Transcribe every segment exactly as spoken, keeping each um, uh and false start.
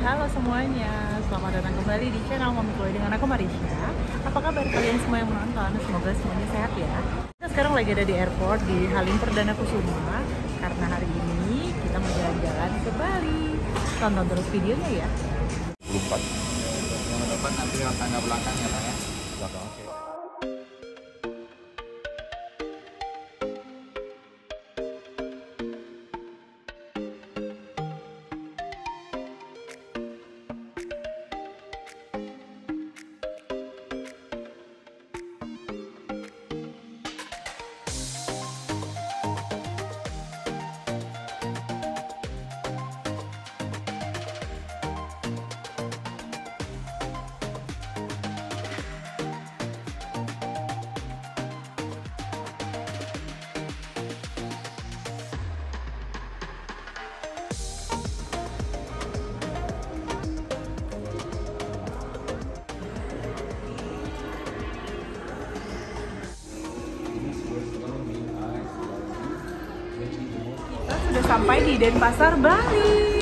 halo semuanya. Selamat datang kembali di channel Mami Chloe dengan aku Marisha. Apa kabar kalian semua yang menonton? Semoga semuanya sehat ya. Kita sekarang lagi ada di airport di Halim Perdana Kusuma karena hari ini kita mau jalan-jalan ke Bali. Tonton terus videonya ya. dua puluh empat. Yang depan nanti tangga belakang ya Pak ya. Belakang oke. Sudah sampai di Denpasar, Bali.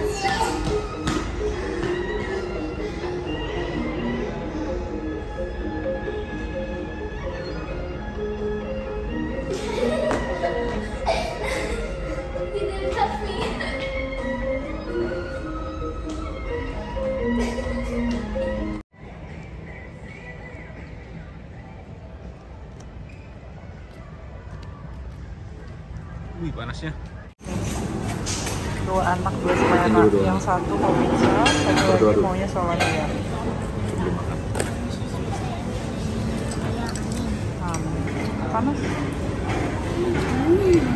Wih, panasnya. Dua anak, dua selera. Yang satu mau pizza, satu lagi maunya Solaria. Hmm, panas. Hmm.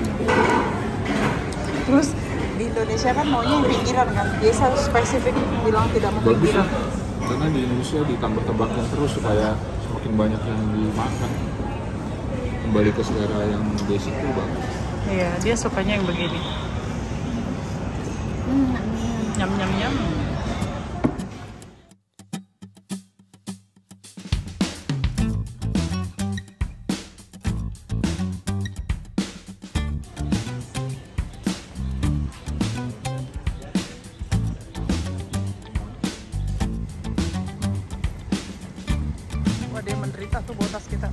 Terus di Indonesia kan maunya yang pinggiran kan? Biasa spesifik bilang tidak mau pinggiran. Karena di Indonesia ditambah-tambahkan terus supaya semakin banyak yang dimakan. Kembali ke selera yang basic itu bagus. Iya, dia sukanya yang begini. Nyam nyam nyam. Wah, dia menderita tuh botas kita.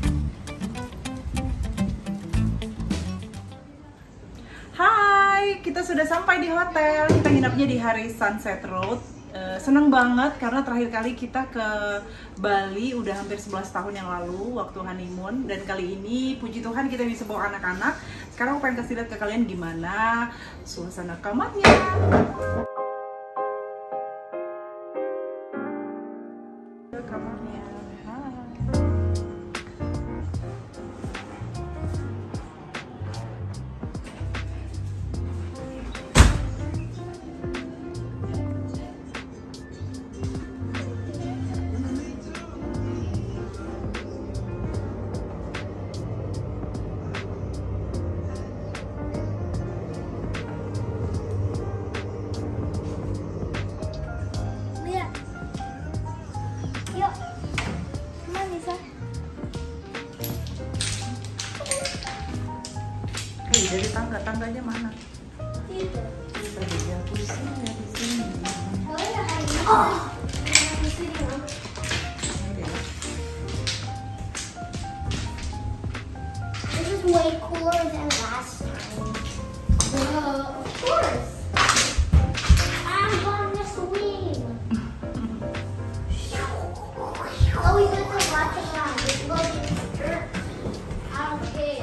Hai, kita sudah sampai di hotel. Kita nginapnya di hari Sunset Road. Uh, seneng banget karena terakhir kali kita ke Bali udah hampir sebelas tahun yang lalu waktu honeymoon. Dan kali ini puji Tuhan kita bisa bawa anak-anak. Sekarang aku pengen kasih lihat ke kalian gimana suasana kamarnya. Kamarnya. Hai. Hei, dari tangga, tangganya mana? Itu. Bisa dilihat di sini, di sini. Oh. This is way cooler than last time. Uh, of course. I'm gonna swim. Oh, we got to watch it now. I don't care.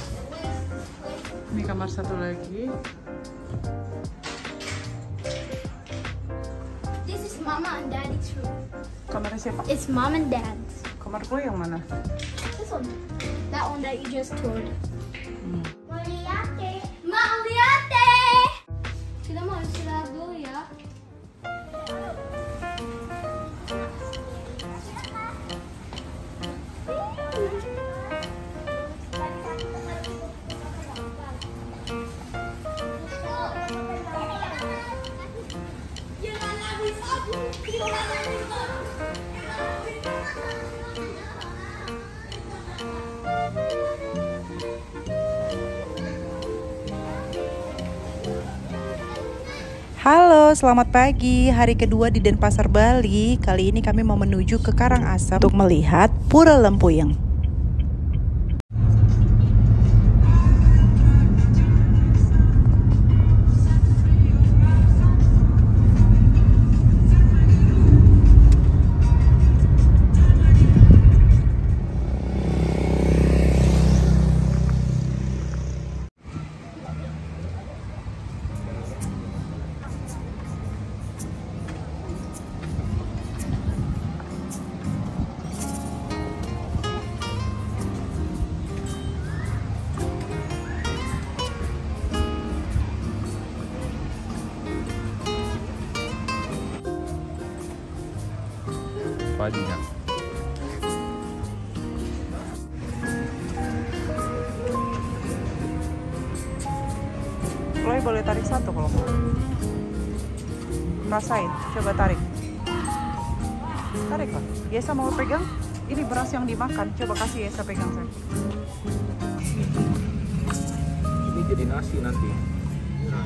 Ini kamar satu lagi. This is Mama and Daddy's room. Kamarnya siapa? It's Mom and Dad's. Kamar gue yang mana? This one. That one that you just toured. Hmm. Maliate. Maliate. Kita mau istirahat dulu ya. Halo, selamat pagi. Hari kedua di Denpasar, Bali. Kali ini kami mau menuju ke Karangasem untuk melihat Pura Lempuyeng. Paginya. Chloe boleh tarik satu kalau mau. Rasain, coba tarik. Tarik lah. Yesa mau pegang? Ini beras yang dimakan. Coba kasih Yesa pegang saya. Ini jadi nasi nanti. Nah,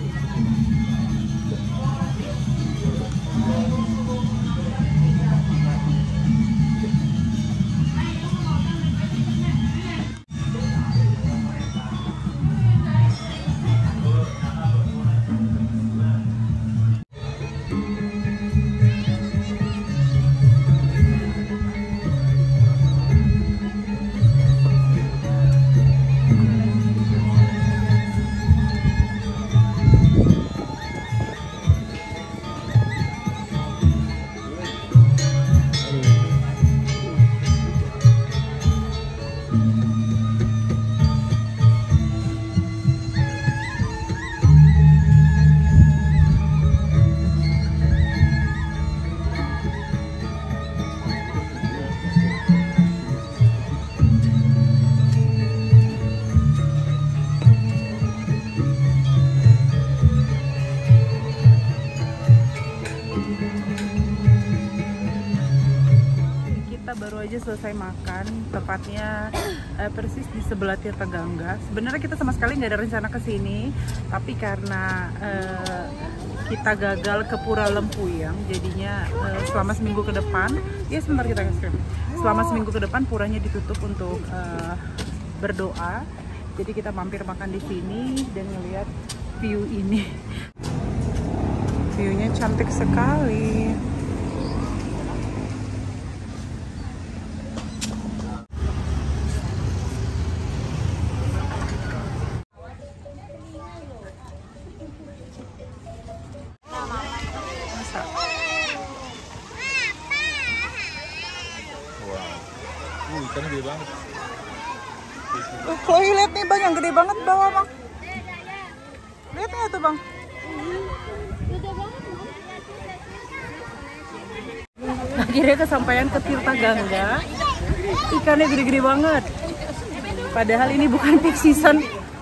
baru aja selesai makan, tepatnya eh, persis di sebelah Tirta Gangga. Sebenarnya kita sama sekali nggak ada rencana ke sini, tapi karena eh, kita gagal ke Pura Lempuyeng, jadinya eh, selama seminggu ke depan, ya sebentar kita kasih. Selama seminggu ke depan puranya ditutup untuk eh, berdoa. Jadi kita mampir makan di sini dan ngeliat view ini. Viewnya cantik sekali. uh, ikannya gede banget. Oh, Chloe lihat nih bang, yang gede banget bawah bang. Lihat nggak tuh bang? Akhirnya kesampaian ke Tirta Gangga. Ikannya gede-gede banget. Padahal ini bukan peak season.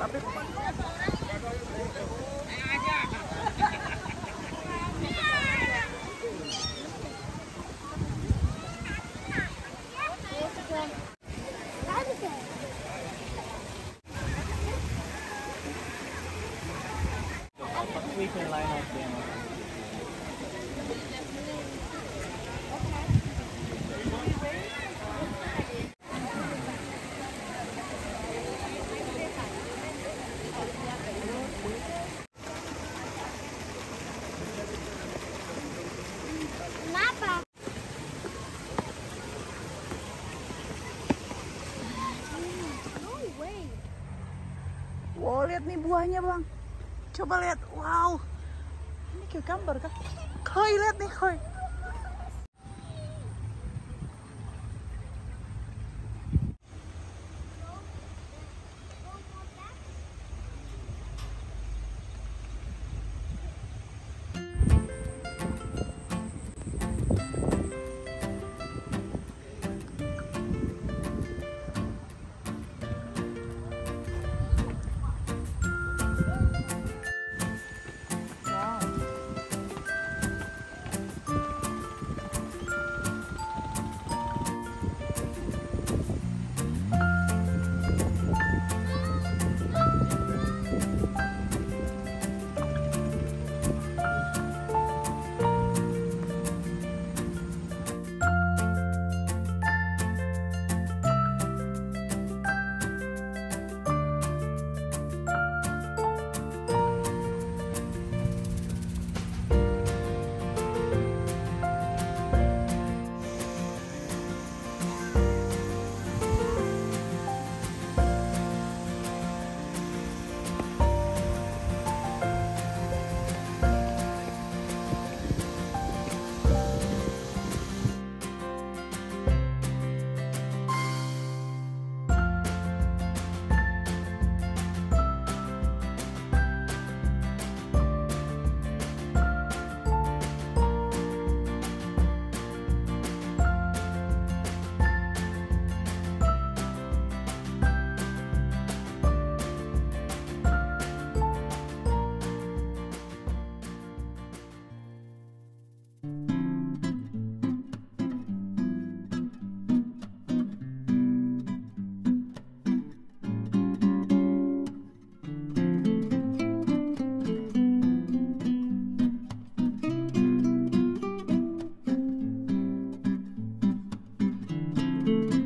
We can line up them. Kenapa? No way. Wow, lihat nih buahnya bang. Coba lihat, wow. Ini cucumber kah? Koi, lihat nih koi. Bye.